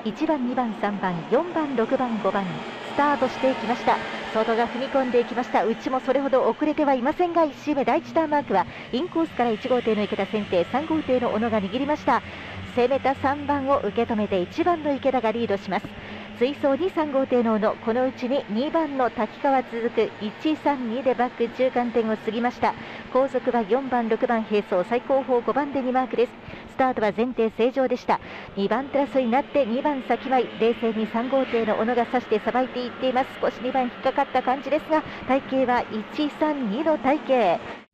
1番、2番、3番、4番、6番、5番スタートしていきました。外が踏み込んでいきました。内もそれほど遅れてはいませんが、1周目第1ターンマークはインコースから1号艇の池田先手、3号艇の小野が握りました。攻めた3番を受け止めて1番の池田がリードします。追走に3号艇の小野、このうちに2番の滝川続く132でバック中間点を過ぎました。後続は4番、6番並走、最後方5番で2マークです。スタートは前提正常でした。2番手争いになって2番先前、冷静に3号艇の小野が差してさばいていっています。少し2番引っかかった感じですが、体型は132の体型。